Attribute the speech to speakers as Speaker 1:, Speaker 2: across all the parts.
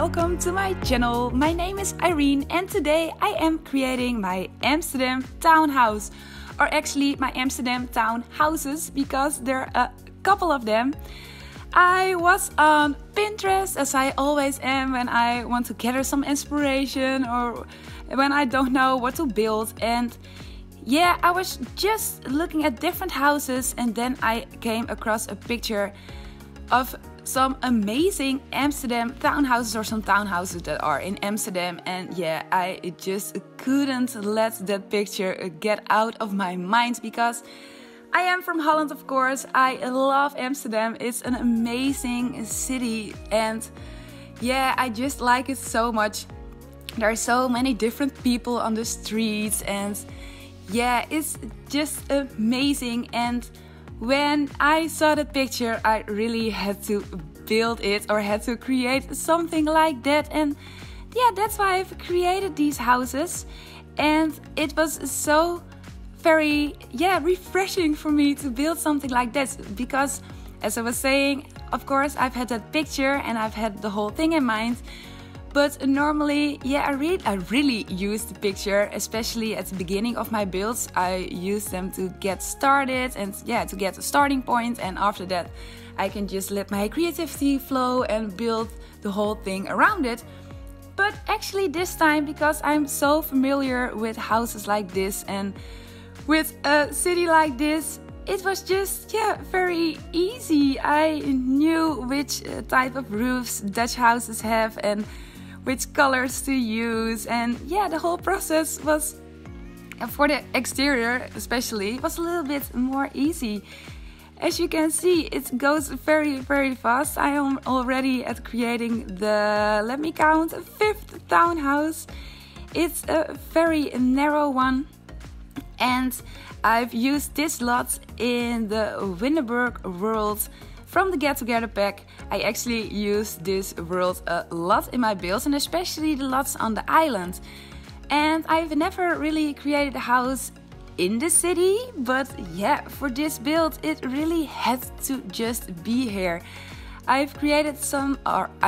Speaker 1: welcome to my channel. My name is Irene and today I am creating my Amsterdam townhouse, or actually my Amsterdam townhouses, because there are a couple of them. I was on Pinterest, as I always am when I want to gather some inspiration or when I don't know what to build. And yeah, I was just looking at different houses and then I came across a picture of some amazing Amsterdam townhouses, or some townhouses that are in Amsterdam. And yeah, I just couldn't let that picture get out of my mind, because I am from Holland, of course. I love Amsterdam. It's an amazing city and yeah, I just like it so much. There are so many different people on the streets and yeah, it's just amazing. And when I saw that picture, I really had to build it, or had to create something like that. And yeah, that's why I've created these houses. And it was so very refreshing for me to build something like this, because as I was saying, of course I've had that picture and I've had the whole thing in mind. But normally, yeah, I really use the picture, especially at the beginning of my builds. I use them to get started and yeah, to get a starting point. And after that, I can just let my creativity flow and build the whole thing around it. But actually this time, because I'm so familiar with houses like this and with a city like this, it was just, yeah, very easy. I knew which type of roofs Dutch houses have and which colors to use. And yeah, the whole process was, for the exterior especially, was a little bit more easy. As you can see, it goes very fast. I am already at creating the, let me count, 5th townhouse. It's a very narrow one. And I've used this lot in the Windenburg world from the Get Together pack. I actually use this world a lot in my builds, and especially the lots on the island. And I've never really created a house in the city, but yeah, for this build it really had to just be here. I've tried some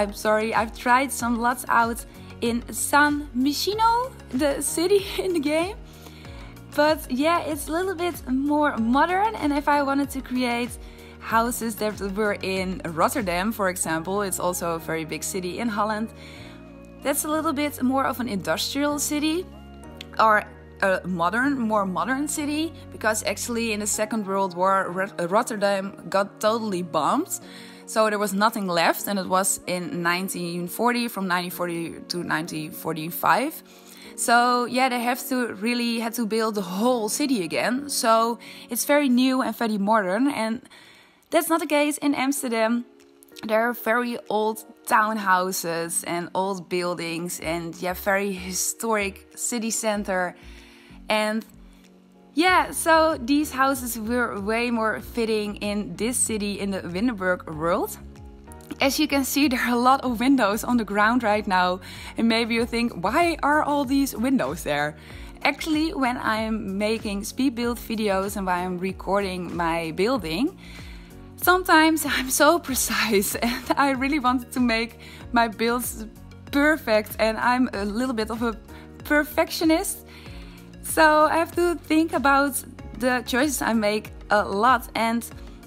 Speaker 1: lots out in San Myshuno, the city in the game. But yeah, it's a little bit more modern, and if I wanted to create houses that were in Rotterdam, for example, it's also a very big city in Holland, that's a little bit more of an industrial city, or a more modern city, because actually in the Second World War Rotterdam got totally bombed, so there was nothing left, and it was in 1940, from 1940 to 1945. So yeah, they had to build the whole city again. So it's very new and very modern, and that's not the case in Amsterdam. There are very old townhouses and old buildings, and yeah, very historic city center. And yeah, so these houses were way more fitting in this city, in the Windenburg world. As you can see, there are a lot of windows on the ground right now, and maybe you think, why are all these windows there? Actually, when I'm making speed build videos and when I'm recording my building, sometimes I'm so precise and I really wanted to make my builds perfect, and I'm a little bit of a perfectionist. So I have to think about the choices I make a lot, and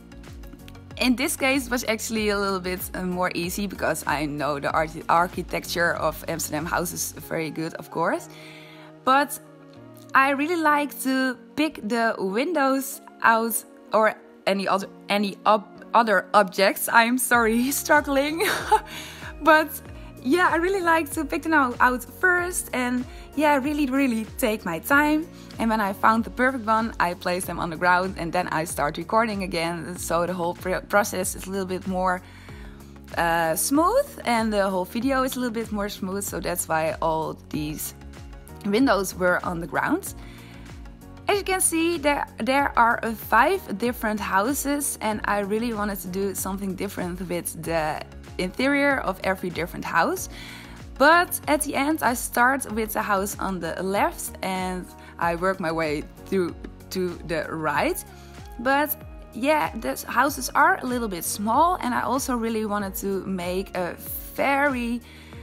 Speaker 1: in this case, it was actually a little bit more easy, because I know the architecture of Amsterdam houses very good, of course. But I really like to pick the windows out, or any other objects. I'm sorry, struggling. But yeah, I really like to pick them out first, and yeah, really take my time. And when I found the perfect one, I place them on the ground and then I start recording again. So the whole process is a little bit more smooth, and the whole video is a little bit more smooth. So that's why all these windows were on the ground. As you can see, there are 5 different houses, and I really wanted to do something different with the interior of every different house. But at the end, I start with the house on the left and I work my way through to the right. But yeah, the houses are a little bit small, and I also really wanted to make a very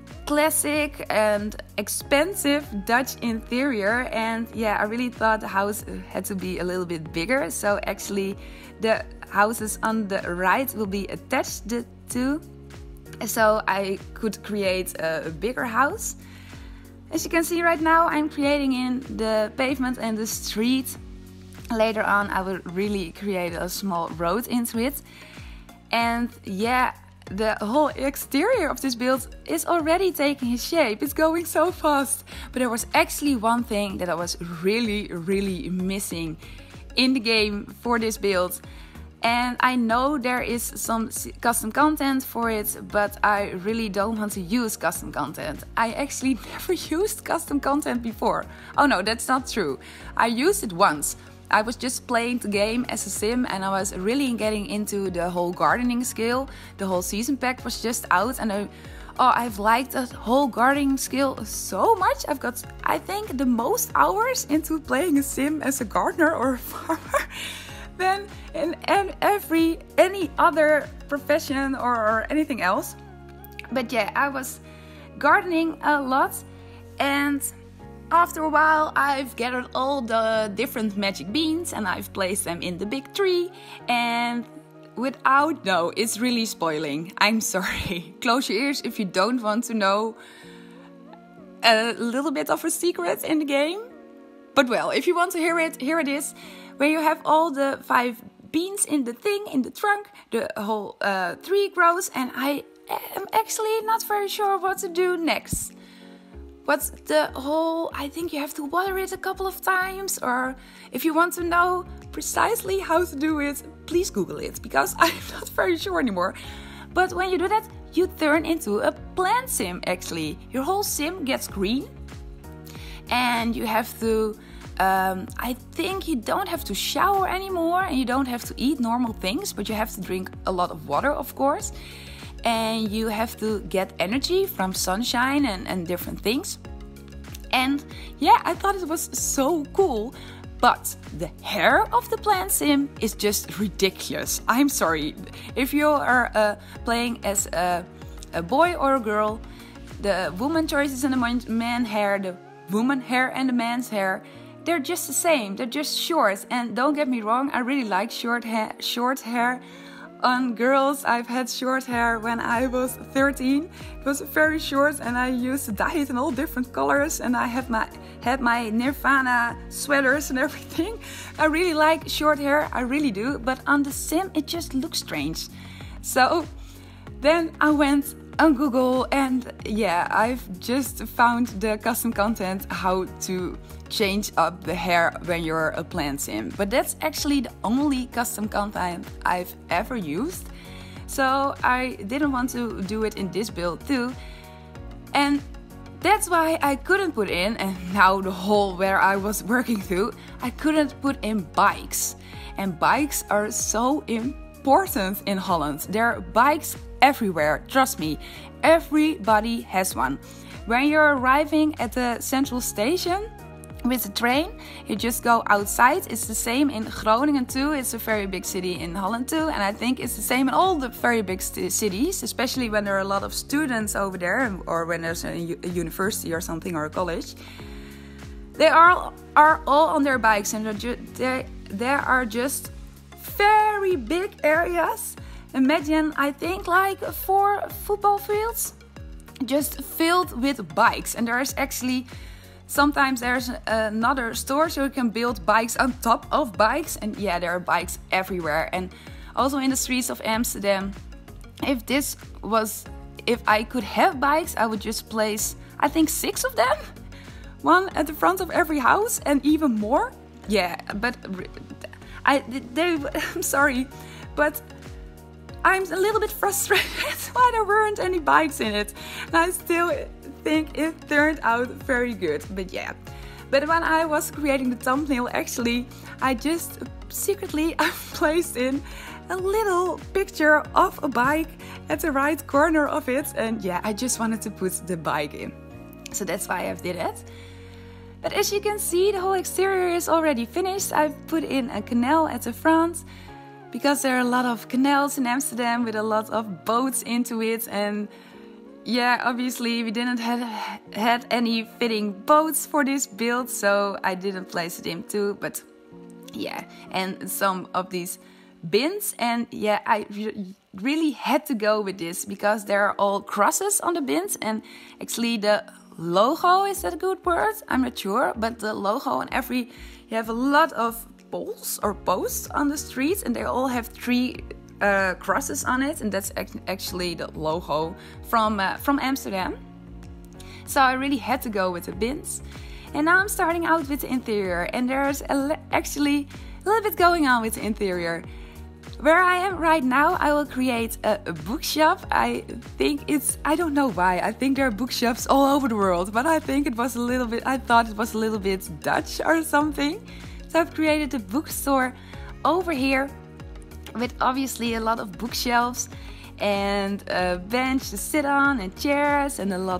Speaker 1: classic and expensive Dutch interior, and yeah, I really thought the house had to be a little bit bigger. So actually the houses on the right will be attached to, so I could create a bigger house. As you can see right now, I'm creating in the pavement and the street. Later on I will really create a small road into it. And yeah, the whole exterior of this build is already taking shape. It's going so fast. But there was actually one thing that I was really missing in the game for this build. And I know there is some custom content for it, but I really don't want to use custom content. I actually never used custom content before. Oh no, that's not true. I used it once. I was just playing the game as a sim and I was really getting into the whole gardening skill. The whole season pack was just out and I've liked the whole gardening skill so much. I've got, I think, the most hours into playing a sim as a gardener or a farmer than in any other profession or anything else. But yeah, I was gardening a lot, and after a while I've gathered all the different magic beans and I've placed them in the big tree, and no, it's really spoiling. I'm sorry. Close your ears if you don't want to know a little bit of a secret in the game. But well, if you want to hear it, here it is. Where you have all the 5 beans in the trunk, the whole tree grows, and I am actually not very sure what to do next. What's the whole, I think you have to water it a couple of times, or if you want to know precisely how to do it, please Google it, because I'm not very sure anymore. But when you do that, you turn into a plant sim actually. Your whole sim gets green, and you have to, I think you don't have to shower anymore, and you don't have to eat normal things, but you have to drink a lot of water, of course. And you have to get energy from sunshine and different things. And yeah, I thought it was so cool. But the hair of the plant sim is just ridiculous. I'm sorry. If you are playing as a boy or a girl, the woman choices and the man hair, the woman hair and the man's hair, they're just the same. They're just short. And don't get me wrong, I really like short hair. On girls, I've had short hair when I was 13. It was very short and I used to dye it in all different colors, and I had my Nirvana sweaters and everything. I really like short hair, I really do, but on the sim it just looks strange. So then I went on Google, and yeah, I've just found the custom content how to change up the hair when you're a plant sim. But that's actually the only custom content I've ever used, so I didn't want to do it in this build too. And that's why I couldn't put in, and now the hole where I was working through, I couldn't put in bikes. And bikes are so important in Holland. There are bikes everywhere, trust me. Everybody has one. When you're arriving at the central station with the train, you just go outside. It's the same in Groningen too. It's a very big city in Holland too, and I think it's the same in all the very big cities, especially when there are a lot of students over there, or when there's a university or something, or a college. They are all on their bikes, and there are just very big areas. Imagine, I think, like 4 football fields just filled with bikes. And there's actually, sometimes there's another store so you can build bikes on top of bikes. And yeah, there are bikes everywhere. And also in the streets of Amsterdam. If I could have bikes, I would just place, I think, 6 of them. 1 at the front of every house, and even more. Yeah, but I'm sorry, but I'm a little bit frustrated why there weren't any bikes in it. And I still think it turned out very good. But yeah. But when I was creating the thumbnail, actually, I just secretly placed in a little picture of a bike at the right corner of it. And yeah, I just wanted to put the bike in. So that's why I did it. But as you can see, the whole exterior is already finished. I've put in a canal at the front, because there are a lot of canals in Amsterdam with a lot of boats into it. And yeah, obviously we didn't had any fitting boats for this build, so I didn't place it into, but yeah, and some of these bins, and yeah, I really had to go with this because there are all crosses on the bins, and actually the logo, is that a good word? I'm not sure, but the logo on every, you have a lot of poles or posts on the streets, and they all have 3 crosses on it, and that's actually the logo from Amsterdam. So I really had to go with the bins. And now I'm starting out with the interior, and there's actually a little bit going on with the interior. Where I am right now, I will create a bookshop. I don't know why, I think there are bookshops all over the world, but I thought it was a little bit Dutch or something. So I've created a bookstore over here with obviously a lot of bookshelves and a bench to sit on and chairs and a lot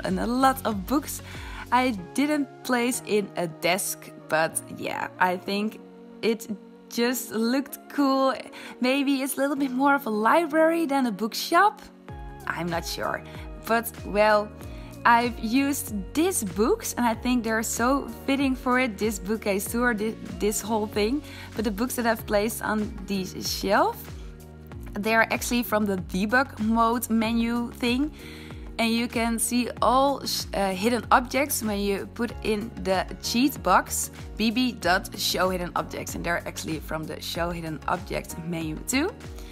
Speaker 1: of books. I didn't place in a desk, but yeah, I think it just looked cool. Maybe it's a little bit more of a library than a bookshop. I'm not sure, but well, I've used these books and I think they're so fitting for it, this bookcase tour, this whole thing. But the books that I've placed on this shelf, they're actually from the debug mode menu thing. And you can see all hidden objects when you put in the cheat box bb.show hidden objects. And they're actually from the show hidden objects menu too.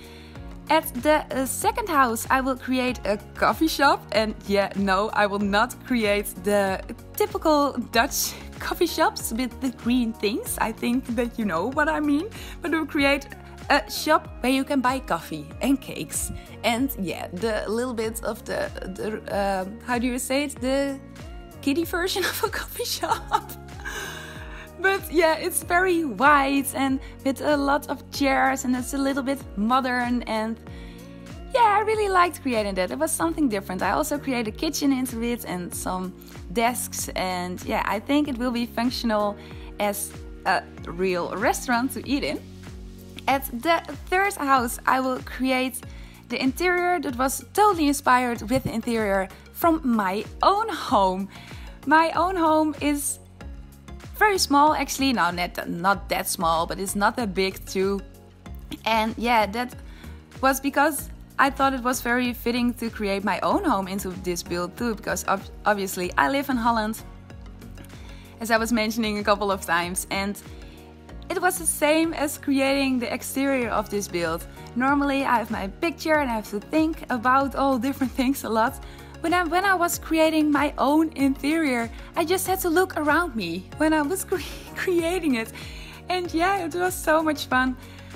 Speaker 1: At the second house, I will create a coffee shop. And yeah, no, I will not create the typical Dutch coffee shops with the green things. I think that you know what I mean. But we'll create a shop where you can buy coffee and cakes. And yeah, the little bit of the how do you say it? The kiddie version of a coffee shop. But yeah, it's very white and with a lot of chairs, and it's a little bit modern, and yeah, I really liked creating that. It was something different. I also created a kitchen into it and some desks, and yeah, I think it will be functional as a real restaurant to eat in. At the third house, I will create the interior that was totally inspired with the interior from my own home. My own home is very small, actually. No, not that small, but it's not that big too. And yeah, that was because I thought it was very fitting to create my own home into this build too, because obviously I live in Holland, as I was mentioning a couple of times, and it was the same as creating the exterior of this build. Normally I have my picture and I have to think about all different things a lot. But when I was creating my own interior, I just had to look around me when I was creating it. And yeah, it was so much fun.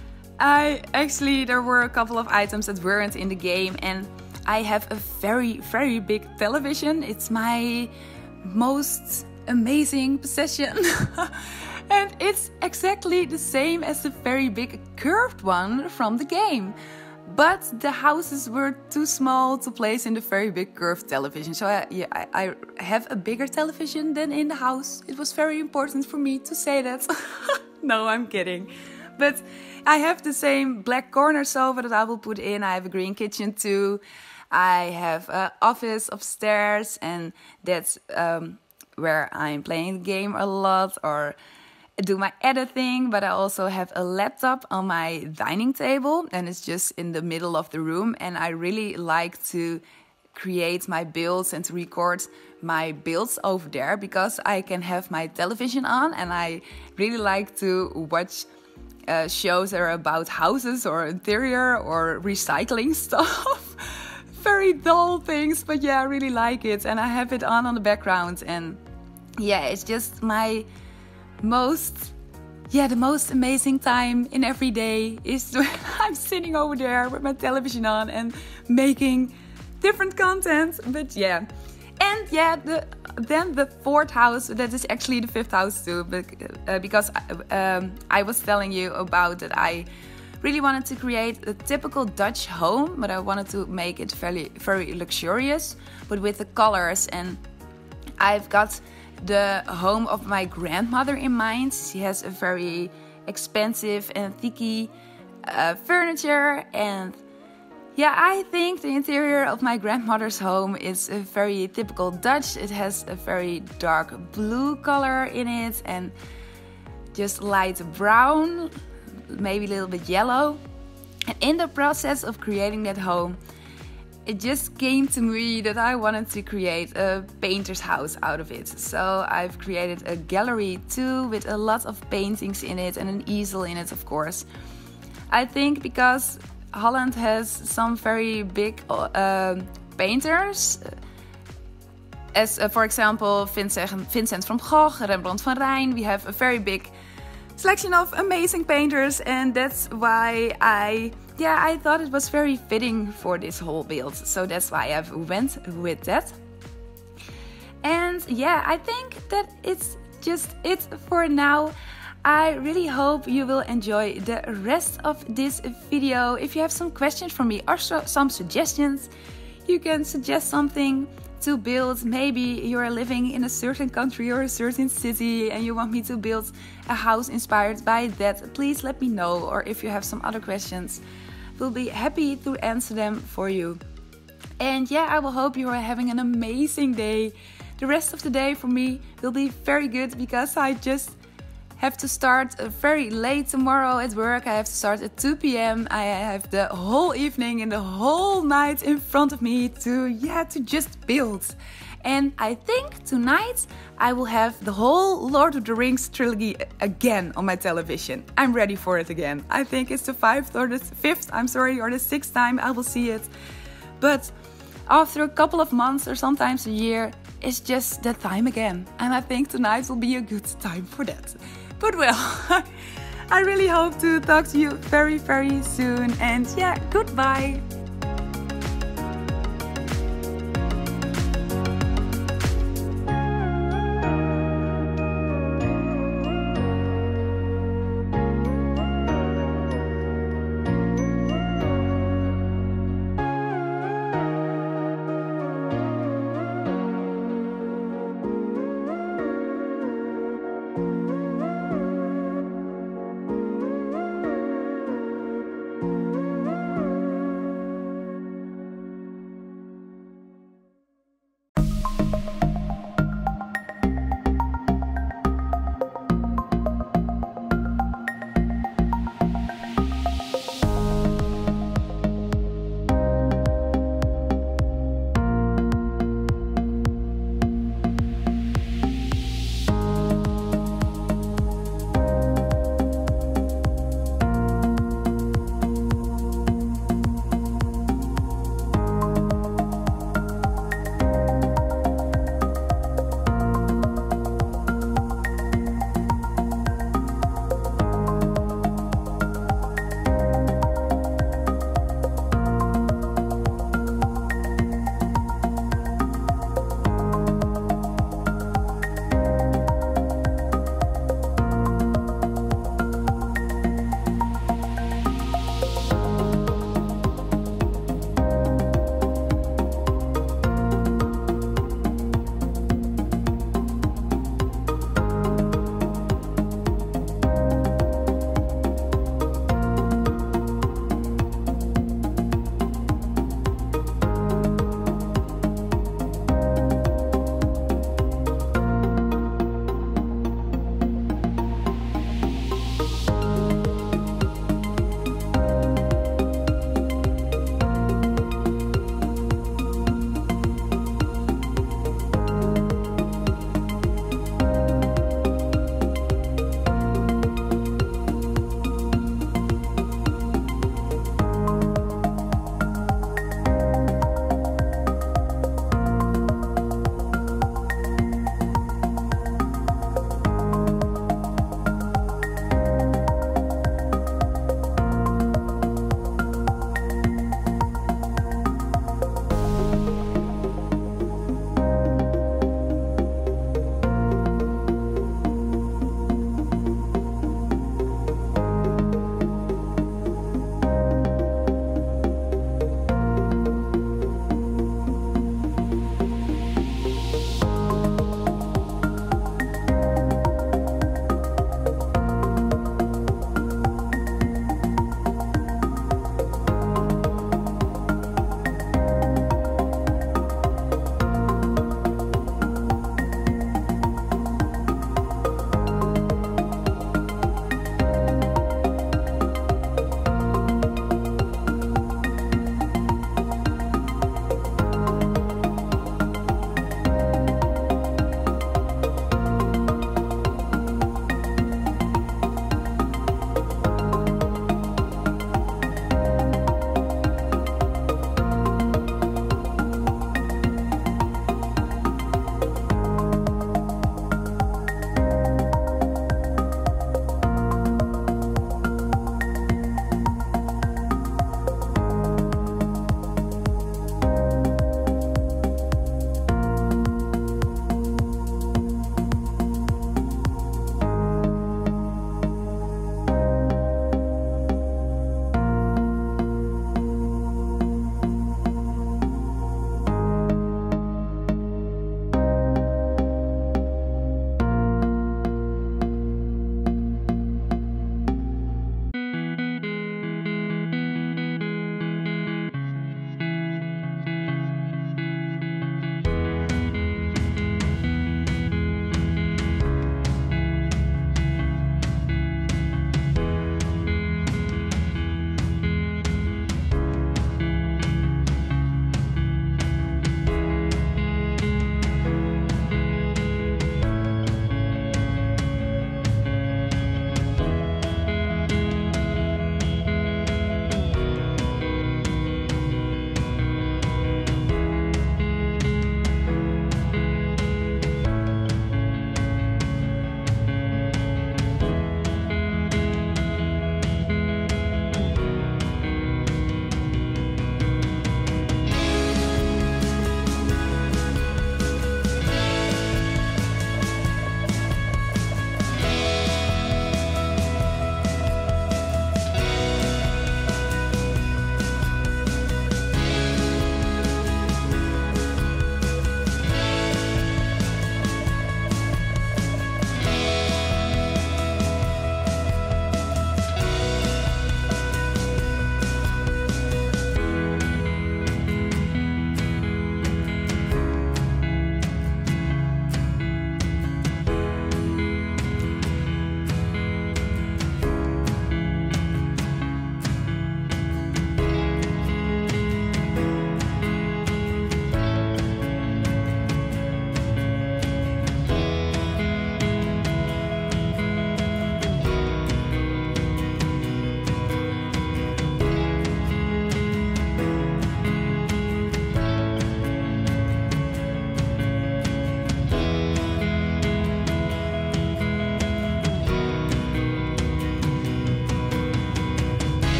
Speaker 1: There were a couple of items that weren't in the game, and I have a very, very big television. It's my most amazing possession. And it's exactly the same as the very big curved one from the game. But the houses were too small to place in the very big curved television. So I have a bigger television than in the house. It was very important for me to say that. No, I'm kidding. But I have the same black corner sofa that I will put in. I have a green kitchen too. I have an office upstairs, and that's where I'm playing the game a lot or do my editing. But I also have a laptop on my dining table, and it's just in the middle of the room. And I really like to create my builds and to record my builds over there, because I can have my television on, and I really like to watch shows that are about houses or interior or recycling stuff. Very dull things, but yeah, I really like it, and I have it on the background. And yeah, it's just my the most amazing time in every day is when I'm sitting over there with my television on and making different content. But yeah, and yeah, then the fourth house, that is actually the fifth house too, because I was telling you about that I really wanted to create a typical Dutch home, but I wanted to make it very, very luxurious, but with the colors. And I've got the home of my grandmother in mind. She has a very expensive antique furniture, and Yeah, I think the interior of my grandmother's home is a very typical Dutch. It has a very dark blue color in it and just light brown, maybe a little bit yellow. And in the process of creating that home, it just came to me that I wanted to create a painter's house out of it. So I've created a gallery too with a lot of paintings in it and an easel in it, of course. I think because Holland has some very big painters, as for example Vincent van Gogh, Rembrandt van Rijn. We have a very big selection of amazing painters, and that's why I thought it was very fitting for this whole build. So that's why I went with that. And yeah, I think that it's just it for now. I really hope you will enjoy the rest of this video. If you have some questions for me or some suggestions, you can suggest something to build. Maybe you're living in a certain country or a certain city and you want me to build a house inspired by that. Please let me know. Or if you have some other questions, we'll be happy to answer them for you. And yeah, I will hope you are having an amazing day. The rest of the day for me will be very good because I just have to start very late tomorrow at work. I have to start at 2 p.m. I have the whole evening and the whole night in front of me to just build. And I think tonight I will have the whole Lord of the Rings trilogy again on my television. I'm ready for it again. I think it's the 5th or the 5th, or the 6th time I will see it. But after a couple of months or sometimes a year, it's just that time again. And I think tonight will be a good time for that. But well, I really hope to talk to you very, very soon. And yeah, goodbye.